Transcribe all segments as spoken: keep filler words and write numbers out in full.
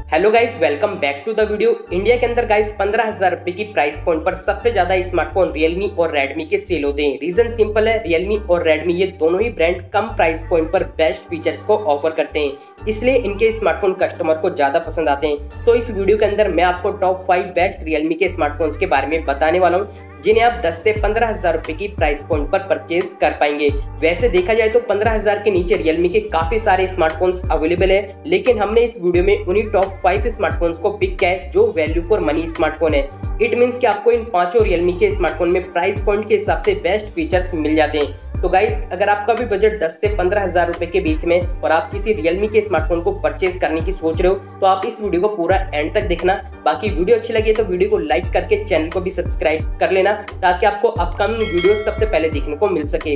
Hello guys, welcome back to the video. India के अंदर guys पंद्रह हजार रुपए की प्राइस पॉइंट पर सबसे ज्यादा स्मार्टफोन रियलमी और रेडमी के सेल होते हैं। रीजन सिंपल है, रियलमी और रेडमी ये दोनों ही ब्रांड कम प्राइस पॉइंट पर बेस्ट फीचर्स को ऑफर करते हैं, इसलिए इनके स्मार्टफोन कस्टमर को ज्यादा पसंद आते हैं। तो इस वीडियो के अंदर मैं आपको टॉप फाइव बेस्ट रियलमी के स्मार्टफोन्स के बारे में बताने वाला हूँ, जिन्हें आप दस से पंद्रह हजार रुपए की प्राइस पॉइंट पर परचेज कर पाएंगे। वैसे देखा जाए तो पंद्रह हजार के नीचे रियलमी के काफी सारे स्मार्टफोन्स अवेलेबल है, लेकिन हमने इस वीडियो में उन्हीं टॉप फाइव स्मार्टफोन्स को पिक किया है जो वैल्यू फॉर मनी स्मार्टफोन है। इट मींस कि आपको इन पांचों रियलमी के स्मार्टफोन में प्राइस पॉइंट के हिसाब से बेस्ट फीचर्स मिल जाते हैं। तो गाइस, अगर आपका भी बजट दस से पंद्रह हजार रुपए के बीच में और आप किसी रियलमी के स्मार्टफोन को परचेज करने की सोच रहे हो तो आप इस वीडियो को पूरा एंड तक देखना। बाकी वीडियो अच्छी लगे तो वीडियो को लाइक करके चैनल को भी सब्सक्राइब कर लेना, ताकि आपको अपकमिंग वीडियो सबसे पहले देखने को मिल सके।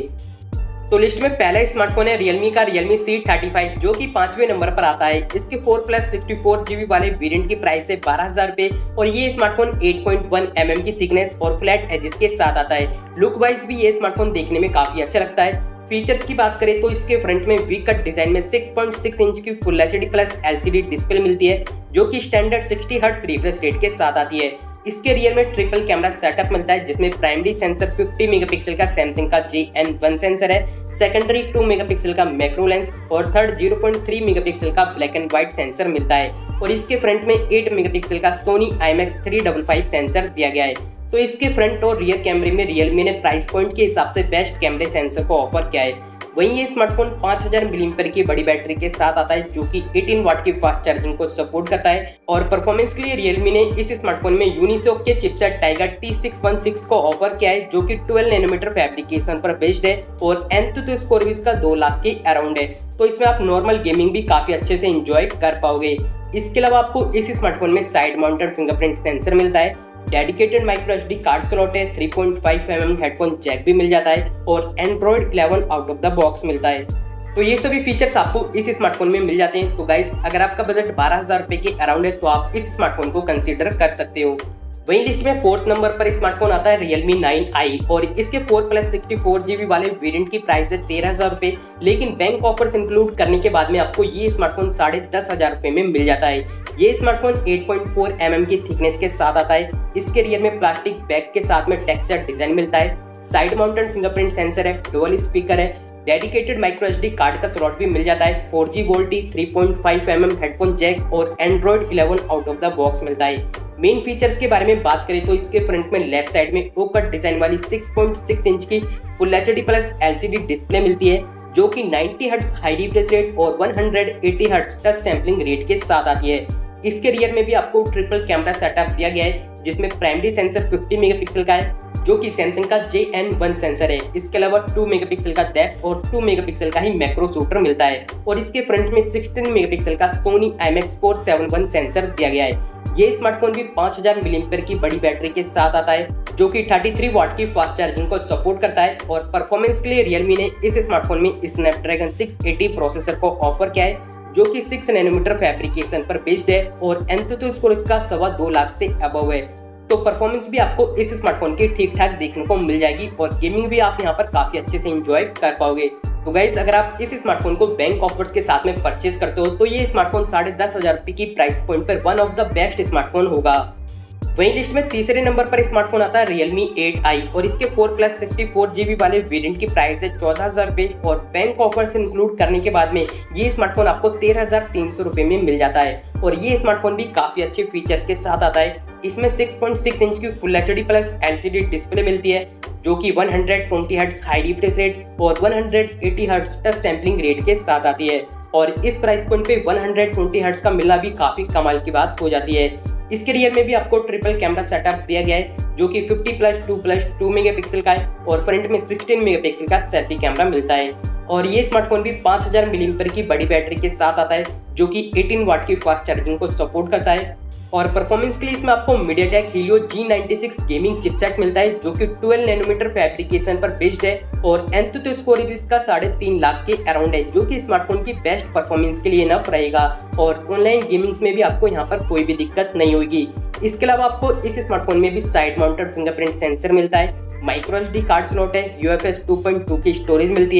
तो लिस्ट में पहला स्मार्टफोन है रियलमी का रियलमी सी थर्टी फाइव, जो कि पांचवें नंबर पर आता है। इसके four plus sixty four GB वाले वेरिएंट की प्राइस है बारह हजार रुपए और ये smartphone eight point one M M की थिकनेस और फ्लैट एजेस के साथ आता है। लुक वाइज भी ये स्मार्टफोन देखने में काफी अच्छा लगता है। फीचर्स की बात करें तो इसके फ्रंट में वी कट डिजाइन में सिक्स पॉइंट सिक्स इंच की full HD plus LCD display मिलती है, जो कि standard sixty hertz refresh rate के साथ आती है। इसके रियर में ट्रिपल कैमरा सेटअप मिलता है, जिसमें प्राइमरी सेंसर फिफ्टी मेगापिक्सल का सैमसंग का जे एन वन सेंसर है, सेकेंडरी टू मेगापिक्सल का मैक्रो लेंस और third zero point three megapixel का ब्लैक एंड व्हाइट सेंसर मिलता है। और इसके फ्रंट में एट मेगापिक्सल का Sony I M X three five five sensor दिया गया है। तो इसके फ्रंट और रियर कैमरे में रियलमी ने प्राइस पॉइंट के हिसाब से बेस्ट कैमरे सेंसर को ऑफर किया है। वहीं ये स्मार्टफोन पाँच हजार मिली एम्पीयर की बड़ी बैटरी के साथ आता है, जो कि अठारह वाट की फास्ट चार्जिंग को सपोर्ट करता है। और परफॉर्मेंस के लिए रियलमी ने इस स्मार्टफोन में यूनिसॉक के chipset Tiger T six one six को ऑफर किया है, जो कि ट्वेल्व नैनोमीटर फैब्रिकेशन पर बेस्ड है और एंतुतु स्कोर भी इसका दो लाख के अराउंड है। तो इसमें आप नॉर्मल गेमिंग भी काफी अच्छे से एंजॉय कर पाओगे। इसके अलावा आपको इस स्मार्टफोन में साइड माउंटेड फिंगरप्रिंट सेंसर मिलता है, dedicated micro SD card slot है, three point five M M headphone jack भी मिल जाता है और Android eleven out of the box मिलता है। तो ये सभी फीचर्स आपको इस स्मार्टफोन में मिल जाते हैं। तो गाइस, अगर आपका बजट बारह हजार रुपए के अराउंड है तो आप इस स्मार्टफोन को कंसीडर कर सकते हो। वहीं लिस्ट में फोर्थ नंबर पर स्मार्टफोन आता है रियलमी नाइन आई और इसके four plus sixty four GB वाले वेरिएंट की प्राइस है तेरह हजार रुपए, लेकिन बैंक ऑफर्स इंक्लूड करने के बाद में आपको ये स्मार्टफोन साढ़े दस हजार रुपए में मिल जाता है। ये smartphone eight point four M M की थिकनेस के साथ आता है। इसके रियर में प्लास्टिक बैग के साथ में टेक्सचर डिजाइन मिलता है, साइड माउंटेड फिंगरप्रिंट सेंसर है, डुअल स्पीकर है, डेडिकेटेड माइक्रो एसडी कार्ड का स्लॉट भी मिल जाता है, four G VoLTE, three point five M M headphone jack और Android eleven out of the box मिलता है। मेन फीचर्स के बारे में बात करें तो इसके फ्रंट में लेफ्ट साइड में ओ कट डिजाइन वाली सिक्स पॉइंट सिक्स इंच की full HD plus LCD display मिलती है, जो कि ninety hertz high refresh rate और one eighty hertz touch sampling rate के साथ आती है। इसके रियर में भी आपको ट्रिपल कैमरा सेटअप दिया गया है, जिसमें प्राइमरी सेंसर फिफ्टी मेगापिक्सल का है, जो कि सैमसंग का जे एन वन सेंसर है। इसके अलावा टू मेगापिक्सल का डेप्थ और टू मेगापिक्सल का ही मैक्रो शूटर मिलता है और इसके फ्रंट में सिक्सटीन मेगापिक्सल का Sony I M X four seven one sensor दिया गया है। ये स्मार्टफोन भी पाँच हजार मिली एम्पीयर की बड़ी बैटरी के साथ आता है, जो कि थर्टी थ्री वाट की फास्ट चार्जिंग को सपोर्ट करता है। और परफॉर्मेंस के लिए रियलमी ने इस स्मार्टफोन में स्नैपड्रैगन सिक्स एटी प्रोसेसर को ऑफर किया है, जो कि सिक्स नैनोमीटर फैब्रिकेशन पर बेस्ड है और एंतुतु स्कोर इसका सवा दो लाख से अबव है। तो परफॉर्मेंस भी आपको इस स्मार्टफोन की ठीक ठाक देखने को मिल जाएगी और गेमिंग भी आप यहाँ पर काफी अच्छे से एंजॉय कर पाओगे। तो गाइस, अगर आप इस स्मार्टफोन को बैंक ऑफर्स के साथ में परचेज करते हो तो ये स्मार्टफोन साढ़े दस हजार रुपए की प्राइस पॉइंट पर one of the best smartphone होगा। वहीं लिस्ट में तीसरे नंबर पर स्मार्टफोन आता है रियलमी एट आई और इसके four plus sixty four GB वाले वेरिएंट की प्राइस है चौदह हजार रुपए और बैंक ऑफर्स इंक्लूड करने के बाद में ये स्मार्टफोन आपको तेरह हजार तीन सौ रुपए में मिल जाता है। और ये स्मार्टफोन भी काफी अच्छे फीचर्स के साथ आता है। इसमें सिक्स पॉइंट सिक्स इंच की full HD plus LCD display मिलती है, जो कि one twenty hertz high refresh rate और one eighty hertz touch sampling rate के साथ आती है। और इस प्राइस पॉइंट पे वन ट्वेंटी हर्ट्ज का मिलना भी काफी कमाल की बात हो जाती है। इसके रियर में भी आपको ट्रिपल कैमरा सेटअप दिया गया है, जो कि fifty plus two plus two megapixel का है और फ्रंट में सिक्सटीन मेगापिक्सल का सेल्फी कैमरा मिलता है। और ये स्मार्टफोन भी पाँच हजार मिली एम्पीयर की बड़ी बैटरी के साथ आता है, जो कि अठारह वाट की फास्ट चार्जिंग को सपोर्ट करता है। और परफॉर्मेंस के लिए इसमें आपको MediaTek Helio G ninety six gaming chipset मिलता है, जो कि ट्वेल्व नैनोमीटर फैब्रिकेशन पर बेस्ड है और एंतुतु स्कोर भी इसका साढ़े तीन लाख के अराउंड है, जो कि स्मार्टफोन की बेस्ट परफॉर्मेंस के लिए इनफ रहेगा और ऑनलाइन गेमिंग्स में भी आपको यहाँ पर कोई भी दिक्कत नहीं होगी। इसके अलावा आपको इस स्मार्टफोन में भी साइड माउंटेड फिंगरप्रिंट सेंसर मिलता है, माइक्रो एसडी कार्ड स्लॉट है, यूएफएस टू पॉइंट टू की स्टोरेज मिलती है,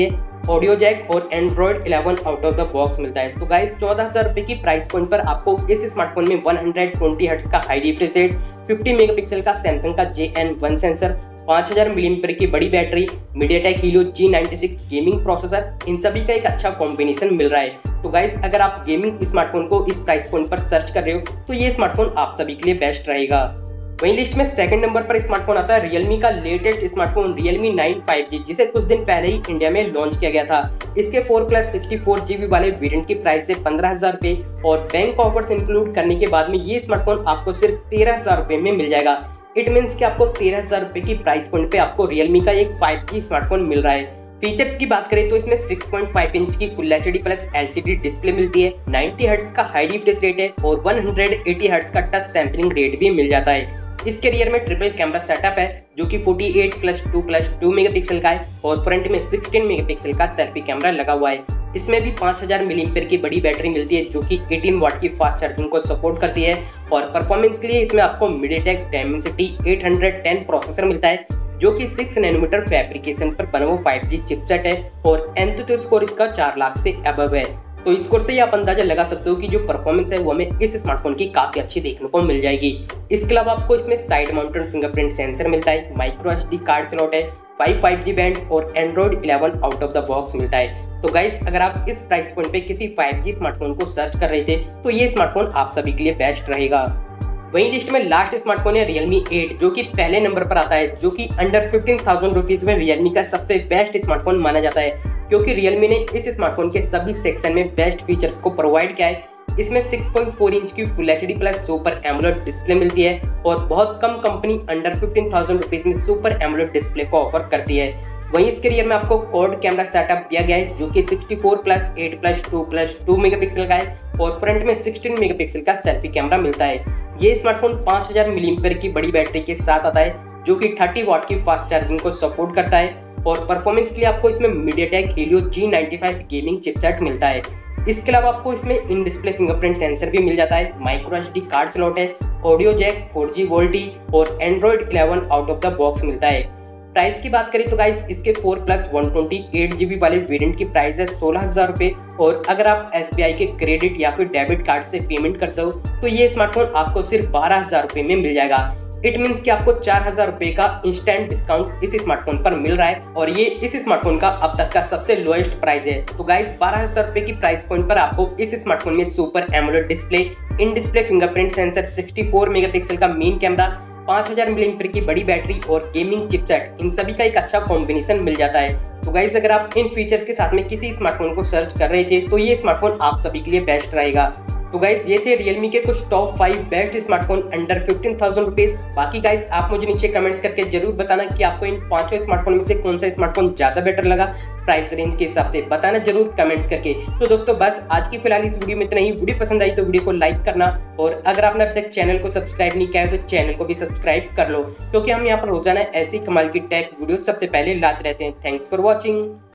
ऑडियो जैक और Android eleven out of the box मिलता है। तो गाइस चौदह हजार रुपए की प्राइस पॉइंट पर आपको इस स्मार्टफोन में वन हंड्रेड ट्वेंटी हर्ट्ज का high refresh rate, fifty megapixel का सैमसंग का जे एन वन सेंसर, पाँच हजार मिलीएम्पियर की बड़ी battery, MediaTek Helio G ninety six gaming processor, इन सभी का एक अच्छा कॉम्बिनेशन मिल रहा है। तो गाइस अगर आप गेमिंग स्मार्टफोन को इस प्राइस पॉइंट पर सर्च कर रहे हो तो ये स्मार्टफोन आप सभी के लिए बेस्ट रहेगा। वहीं लिस्ट में सेकंड नंबर पर स्मार्टफोन आता है Realme का latest smartphone Realme nine five G, जिसे कुछ दिन पहले ही इंडिया में लॉन्च किया गया था। इसके four plus sixty four GB वाले वेरिएंट की प्राइस है पंद्रह हजार रुपए और बैंक ऑफर्स इंक्लूड करने के बाद में ये स्मार्टफोन आपको सिर्फ तेरह हजार रुपए में मिल जाएगा। इट मीन्स कि आपको तेरह हजार रुपए की प्राइस पॉइंट पे आपको Realme का एक फाइव जी स्मार्टफोन मिल रहा है। फीचर्स की बात करें तो इसमें सिक्स पॉइंट फाइव इंच की full HD plus LCD display मिलती है, नाइंटी हर्ट्ज का हाई रिफ्रेश रेट है और वन हंड्रेड एटी हर्ट्ज का टच सैंपलिंग रेट भी मिल जाता है। इसके रियर में ट्रिपल कैमरा सेटअप है जो कि forty eight plus two plus two megapixel का है और फ्रंट में सिक्सटीन मेगापिक्सल का सेल्फी कैमरा लगा हुआ है। इसमें भी पाँच हजार मिलीएम्पियर की बड़ी बैटरी मिलती है जो कि एटीन वाट की फास्ट चार्जिंग को सपोर्ट करती है और परफॉर्मेंस के लिए इसमें आपको MediaTek Dimensity eight hundred ten processor मिलता है जो कि सिक्स नैनोमीटर फैब्रिकेशन पर बना हुआ फाइव जी चिपसेट है और एंतुतु स्कोर इसका चार लाख से अबव है। तो इस स्कोर से ही आप अंदाजा लगा सकते हो कि जो परफॉर्मेंस है वो हमें इस स्मार्टफोन की काफी अच्छी देखने को मिल जाएगी। इसके अलावा आपको इसमें साइड माउंटेड फिंगरप्रिंट सेंसर मिलता है, माइक्रो एसडी कार्ड स्लॉट है, फाइव फाइव जी बैंड और Android eleven out of the box मिलता है। तो गाइस अगर आप इस प्राइस पॉइंट पे किसी फाइव जी स्मार्टफोन को सर्च कर रहे थे तो ये स्मार्टफोन आप सभी के लिए बेस्ट रहेगा। वहीं लिस्ट में लास्ट स्मार्टफोन है Realme एट जो कि पहले नंबर पर आता है, जो कि अंडर फिफ्टीन थाउजेंड रुपीज में Realme का सबसे बेस्ट स्मार्टफोन माना जाता है क्योंकि Realme ने इस स्मार्टफोन के सभी सेक्शन में बेस्ट फीचर्स को प्रोवाइड किया है। इसमें सिक्स पॉइंट फोर इंच की full HD plus super AMOLED display मिलती है और बहुत कम company under fifteen thousand rupees में सुपर एमोलेड डिस्प्ले को ऑफर करती है। वहीं इसके रियर में आपको क्वाड कैमरा सेटअप दिया गया है जो कि sixty four plus eight plus two plus two megapixel का है और फ्रंट में सिक्सटीन मेगापिक्सल का सेल्फी कैमरा मिलता है। ये स्मार्टफोन पाँच हजार मिलीएम्पियर की बड़ी बैटरी के साथ आता है जो कि थर्टी वाट की फास्ट चार्जिंग को सपोर्ट करता है और परफॉर्मेंस के लिए आपको इसमें MediaTek Helio G ninety five gaming chipset मिलता है। इसके अलावा आपको इसमें इन डिस्प्ले फिंगरप्रिंट सेंसर भी मिल जाता है, माइक्रो एसडी कार्ड स्लॉट है, audio jack, four G VoLTE और Android eleven out of the box मिलता है। प्राइस की बात करें तो गाइस इसके four plus one twenty eight GB वाले वेरिएंट की प्राइस है सोलह हजार रुपए और अगर आप एस बी आई के क्रेडिट या फिर डेबिट कार्ड से पेमेंट करते हो तो ये स्मार्टफोन आपको सिर्फ बारह हजार रुपए में मिल जाएगा। इट मीन्स कि आपको चार हजार रुपए का इंस्टेंट डिस्काउंट इस स्मार्टफोन पर मिल रहा है और ये इस स्मार्टफोन का अब तक का सबसे लोएस्ट प्राइस है। तो गाइस बारह हजार रुपए की प्राइस पॉइंट पर आपको इस स्मार्टफोन में super AMOLED display, in display fingerprint sensor, sixty four megapixel का मेन कैमरा, पाँच हजार मिलीएम्पियर की बड़ी बैटरी और गेमिंग चिपसेट, इन सभी का एक अच्छा कॉम्बिनेशन मिल जाता है। तो गाइस अगर आप इन फीचर्स के साथ में किसी स्मार्टफोन को सर्च कर रहे थे तो ये स्मार्टफोन आप सभी के लिए बेस्ट रहेगा। तो गाइस ये थे Realme के कुछ top five best smartphone under fifteen thousand rupees. बाकी गाइस आप मुझे नीचे कमेंट्स करके जरूर बताना कि आपको इन पांचों स्मार्टफोन में से कौन सा स्मार्टफोन ज्यादा बेटर लगा, प्राइस रेंज के हिसाब से बताना जरूर कमेंट्स करके। तो दोस्तों बस आज की फिलहाल इस वीडियो में इतना ही। वीडियो पसंद आई तो वीडियो को लाइक करना और अगर आपने अभी तक चैनल को सब्सक्राइब नहीं किया है तो चैनल को भी सब्सक्राइब कर लो क्योंकि हम यहाँ पर रोजाना ऐसी कमाल की टेक वीडियो सबसे पहले लाते रहते हैं। Thanks for watching.